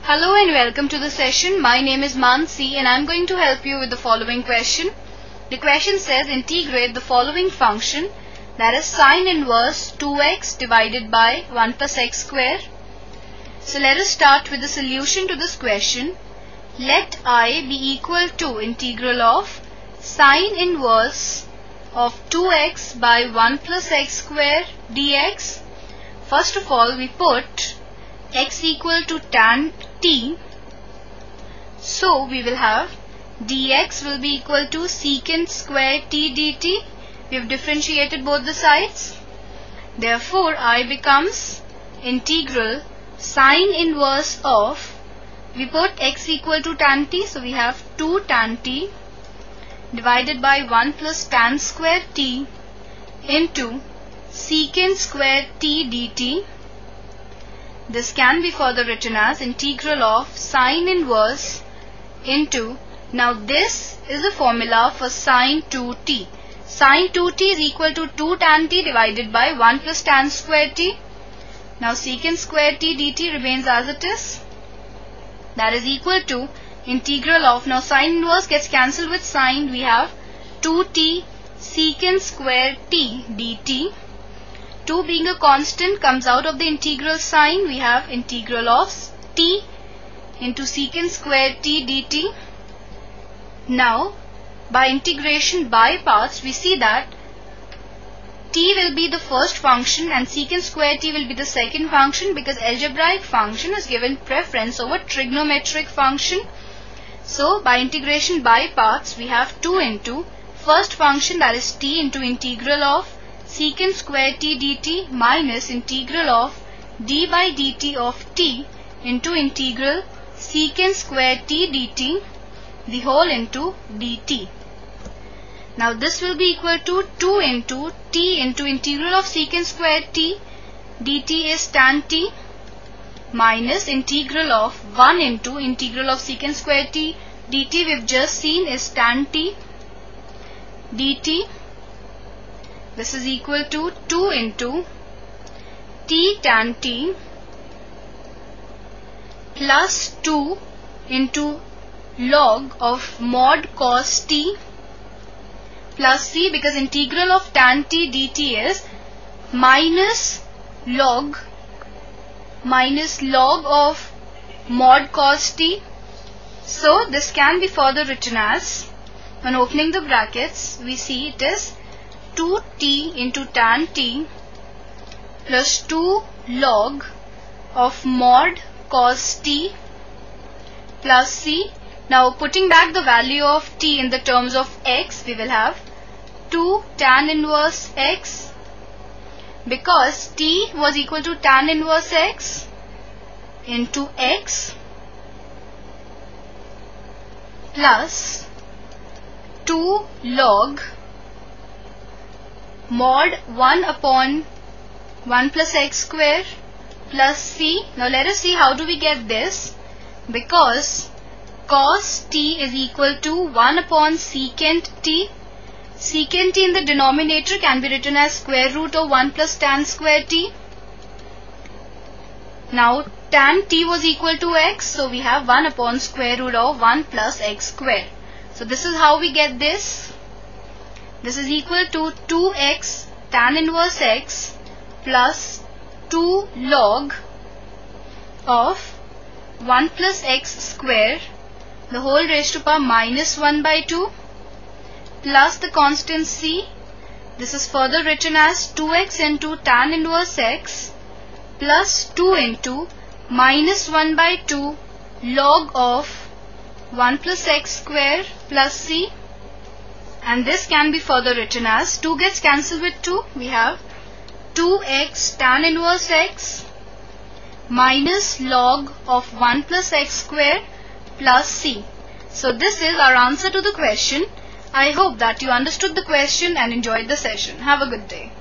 Hello and welcome to the session. My name is Mansi and I am going to help you with the following question. The question says integrate the following function, that is sine inverse 2x divided by 1 plus x square. So let us start with the solution to this question. Let I be equal to integral of sine inverse of 2x by 1 plus x square dx. First of all, we put x equal to tan t. So we will have dx will be equal to secant square t dt. We have differentiated both the sides. Therefore, I becomes integral sine inverse of, we put x equal to tan t, so we have 2 tan t divided by 1 plus tan square t into secant square t dt. This can be further written as integral of sine inverse into, now this is the formula for sine 2t. Sine 2t is equal to 2 tan t divided by 1 plus tan square t. Now secant square t dt remains as it is. That is equal to integral of, now sine inverse gets cancelled with sine, we have 2t secant square t dt. 2 being a constant comes out of the integral sign. We have integral of t into secant square t dt. Now, by integration by parts, we see that t will be the first function and secant square t will be the second function, because algebraic function is given preference over trigonometric function. So, by integration by parts, we have 2 into first function, that is t, into integral of secant square t dt minus integral of d by dt of t into integral secant square t dt, the whole into dt. Now this will be equal to 2 into t into integral of secant square t dt is tan t minus integral of 1 into integral of secant square t dt we have just seen is tan t dt. This is equal to 2 into t tan t plus 2 into log of mod cos t plus c, because integral of tan t dt is minus log of mod cos t. So this can be further written as, when opening the brackets, we see it is 2t into tan t plus 2 log of mod cos t plus c. Now putting back the value of t in the terms of x, we will have 2 tan inverse x, because t was equal to tan inverse x into x plus 2 log mod 1 upon 1 plus x square plus c. Now let us see how do we get this, because cos t is equal to 1 upon secant t. Secant t in the denominator can be written as square root of 1 plus tan square t. Now tan t was equal to x, so we have 1 upon square root of 1 plus x square. So this is how we get this. This is equal to 2x tan inverse x plus 2 log of 1 plus x square, the whole raised to power minus 1 by 2 plus the constant c. This is further written as 2x into tan inverse x plus 2 into minus 1 by 2 log of 1 plus x square plus c. And this can be further written as 2 gets cancelled with 2. We have 2x tan inverse x minus log of 1 plus x square plus c. So this is our answer to the question. I hope that you understood the question and enjoyed the session. Have a good day.